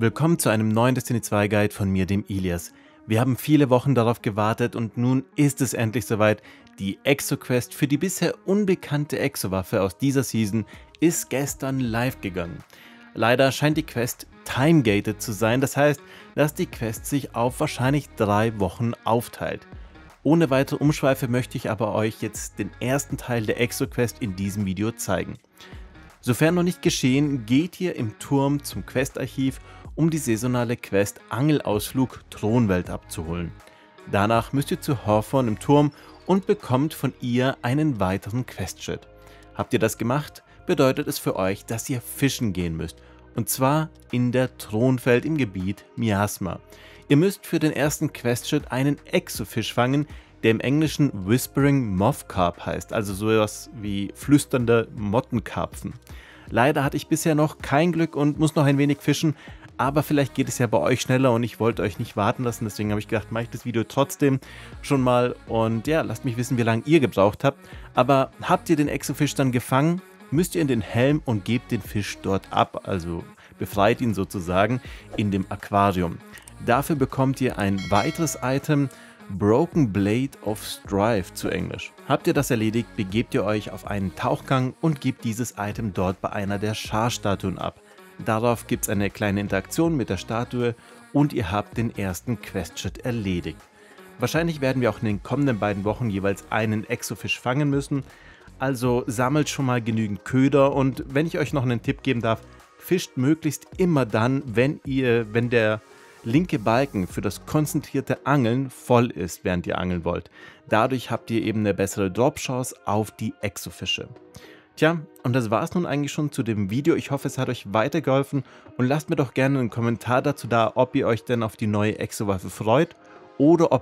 Willkommen zu einem neuen Destiny 2 Guide von mir, dem Ilias. Wir haben viele Wochen darauf gewartet und nun ist es endlich soweit. Die Exo-Quest für die bisher unbekannte Exo-Waffe aus dieser Season ist gestern live gegangen. Leider scheint die Quest time-gated zu sein, das heißt, dass die Quest sich auf wahrscheinlich 3 Wochen aufteilt. Ohne weitere Umschweife möchte ich aber euch jetzt den ersten Teil der Exo-Quest in diesem Video zeigen. Sofern noch nicht geschehen, geht ihr im Turm zum Questarchiv, um die saisonale Quest Angelausflug Thronwelt abzuholen. Danach müsst ihr zu Hawthorne im Turm und bekommt von ihr einen weiteren Questschritt. Habt ihr das gemacht, bedeutet es für euch, dass ihr fischen gehen müsst. Und zwar in der Thronwelt im Gebiet Miasma. Ihr müsst für den ersten Questschritt einen Exofisch fangen, der im Englischen Whispering Moth Carp heißt, also sowas wie flüsternde Mottenkarpfen. Leider hatte ich bisher noch kein Glück und muss noch ein wenig fischen, aber vielleicht geht es ja bei euch schneller und ich wollte euch nicht warten lassen, deswegen habe ich gedacht, mache ich das Video trotzdem schon mal und ja, lasst mich wissen, wie lange ihr gebraucht habt. Aber habt ihr den Exofisch dann gefangen, müsst ihr in den Helm und gebt den Fisch dort ab, also befreit ihn sozusagen in dem Aquarium. Dafür bekommt ihr ein weiteres Item, Broken Blade of Strife zu Englisch. Habt ihr das erledigt, begebt ihr euch auf einen Tauchgang und gebt dieses Item dort bei einer der Char-Statuen ab. Darauf gibt es eine kleine Interaktion mit der Statue und ihr habt den ersten Questschritt erledigt. Wahrscheinlich werden wir auch in den kommenden beiden Wochen jeweils einen Exofisch fangen müssen, also sammelt schon mal genügend Köder und wenn ich euch noch einen Tipp geben darf, fischt möglichst immer dann, wenn der linke Balken für das konzentrierte Angeln voll ist, während ihr angeln wollt. Dadurch habt ihr eben eine bessere Drop-Chance auf die Exofische. Tja, und das war es nun eigentlich schon zu dem Video. Ich hoffe, es hat euch weitergeholfen und lasst mir doch gerne einen Kommentar dazu da, ob ihr euch denn auf die neue Exo-Waffe freut oder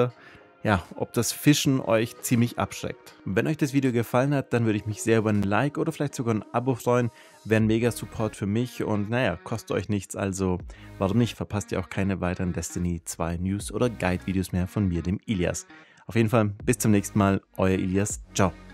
ob das Fischen euch ziemlich abschreckt. Wenn euch das Video gefallen hat, dann würde ich mich sehr über ein Like oder vielleicht sogar ein Abo freuen. Wäre ein mega Support für mich und naja, kostet euch nichts, also warum nicht, verpasst ihr auch keine weiteren Destiny 2 News oder Guide-Videos mehr von mir, dem Ilias. Auf jeden Fall, bis zum nächsten Mal, euer Ilias, ciao.